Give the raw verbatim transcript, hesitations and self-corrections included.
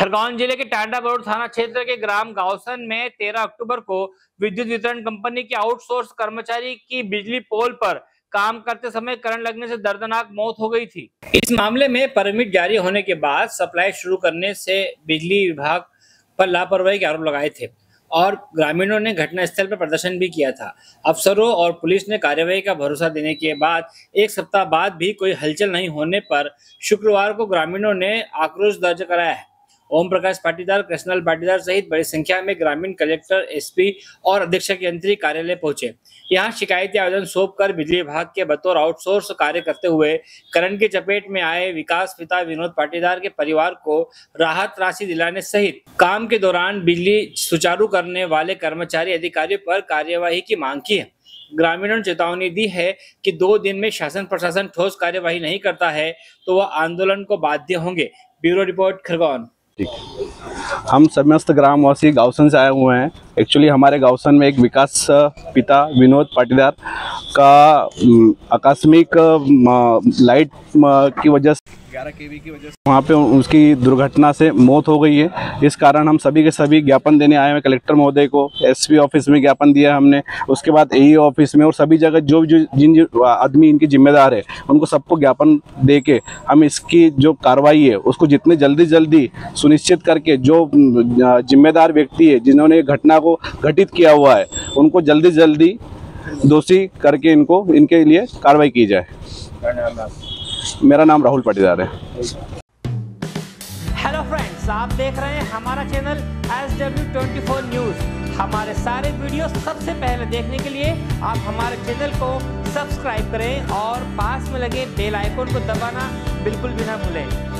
खरगोन जिले के टांडा बरूड थाना क्षेत्र के ग्राम गावसन में तेरह अक्टूबर को विद्युत वितरण कंपनी के आउटसोर्स कर्मचारी की बिजली पोल पर काम करते समय करंट लगने से दर्दनाक मौत हो गई थी। इस मामले में परमिट जारी होने के बाद सप्लाई शुरू करने से बिजली विभाग पर लापरवाही के आरोप लगाए थे और ग्रामीणों ने घटनास्थल पर प्रदर्शन भी किया था। अफसरों और पुलिस ने कार्यवाही का भरोसा देने के बाद एक सप्ताह बाद भी कोई हलचल नहीं होने पर शुक्रवार को ग्रामीणों ने आक्रोश दर्ज कराया है। ओम प्रकाश पाटीदार, कृष्णलाल पाटीदार सहित बड़ी संख्या में ग्रामीण कलेक्टर, एसपी और अधीक्षक यंत्री कार्यालय पहुंचे। यहां शिकायती आवेदन सौंपकर बिजली विभाग के बतौर आउटसोर्स कार्य करते हुए करंट की चपेट में आए विकास पिता विनोद पाटीदार के परिवार को राहत राशि दिलाने सहित काम के दौरान बिजली सुचारू करने वाले कर्मचारी अधिकारियों पर कार्यवाही की मांग की है। ग्रामीणों ने चेतावनी दी है कि दो दिन में शासन प्रशासन ठोस कार्यवाही नहीं करता है तो वह आंदोलन को बाध्य होंगे। Bureau report, Khargone. हम समस्त ग्रामवासी गावसन से आए हुए हैं। एक्चुअली हमारे गावसन में एक विकास पिता विनोद पाटीदार का आकस्मिक लाइट की वजह से ग्यारह केवी की वजह से वहाँ पे उसकी दुर्घटना से मौत हो गई है। इस कारण हम सभी के सभी ज्ञापन देने आए हैं कलेक्टर महोदय को। एसपी ऑफिस में ज्ञापन दिया हमने, उसके बाद एई ऑफिस में और सभी जगह जो जो जिन आदमी इनकी जिम्मेदार है उनको सबको ज्ञापन दे के हम इसकी जो कार्रवाई है उसको जितने जल्दी जल्दी सुनिश्चित करके जो जिम्मेदार व्यक्ति है जिन्होंने घटना को घटित किया हुआ है उनको जल्दी जल्दी दोषी करके इनको इनके लिए कार्रवाई की जाए। मेरा नाम राहुल पाटीदार है। हेलो फ्रेंड्स, आप देख रहे हैं हमारा channel S W twenty four news. हमारे सारे वीडियो सबसे पहले देखने के लिए आप हमारे चैनल को सब्सक्राइब करें और पास में लगे बेल आइकन को दबाना बिल्कुल भी ना भूलें।